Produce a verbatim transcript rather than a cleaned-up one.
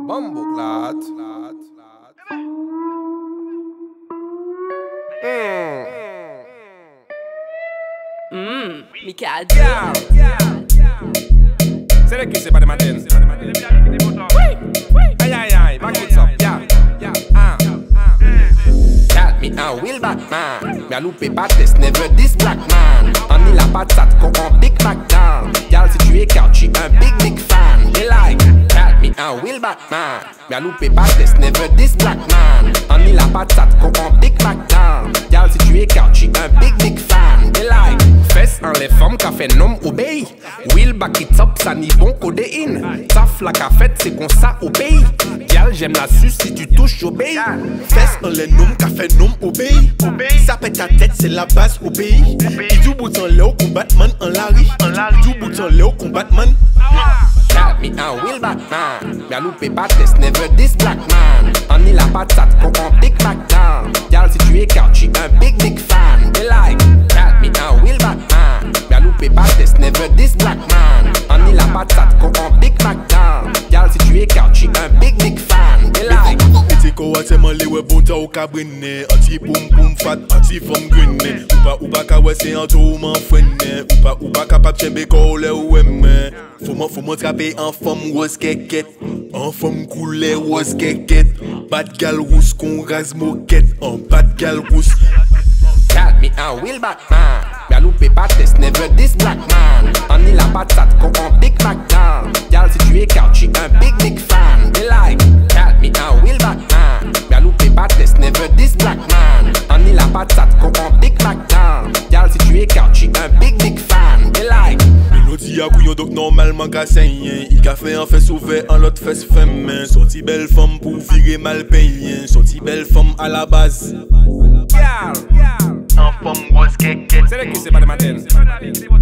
Bambo clad. Mmm, Mikad. C'est le qui c'est pas de matin. Aïe aïe aïe, back it up, yeah, yeah, ah. Got me a Will Batman. Me a loupé pas test, never this black man. On y la patate, qu'on en big back down. Y'all si tu écartes, j'suis un big big fan. They like, got me a Will Batman. Me a loupé pas test, never this black man. On y la patate, qu'on en big back down. Y'all si tu écartes, j'suis un big big fan. They like, fesses en les femmes qu'a fait nom obéi. Will back it up, ça n'y bon codéine. Taf la qu'a fait, c'est qu'on ça au pays. Y'all j'aime la suce si tu touches obéi. Fesses en les noms qu'a fait nom obéi. Ça pète ta tête, c'est la base au pays. Il du bout en Léo qu'on Batman en Larry. Il du bout en Léo qu'on Batman. Got me a Will Batman. Me a loupé pas test, never this black man. On y la patate, qu'on en big back down. Y'all si tu écartes, j'suis un big big fan. They like, got me a Will Batman. Me a loupé pas test, never this black man. On y la patate, qu'on en big back down. Y'all si tu écartes, j'suis un big big fan. They like. Ete ko wate man le we bon ta ou ka brene. Anti poum poum fat, anti femme grene. Ou pa ou pa ka we se an tou man frene. Ou pa ou pa kapap chembe ko le ou eme. Faut m'en faut m'en traper en femme rose keket. En femme couleur rose keket. Bad gal rousse qu'on rase moquette. En bad gal rousse. Got me a Will Batman. Me a loupé pas test, never this black man. On y la patate, qu'on en big back down. Y'all si tu écartes, j'suis un big big fan. They like, got me a Will Batman. Me a loupé pas test, never this black man. On y la patate, qu'on en big back down. Y'all si tu écartes, j'suis un big big fan. They like. Mélodie à couillon donc normalement qu'à saigner. Il a fait un fesse ouvert en l'autre fesse femme. Sorti belle femme pour virer mal payé. Sorti belle femme à la base. Yeah, yeah. En femme rose keket. C'est le qui c'est pas de matin.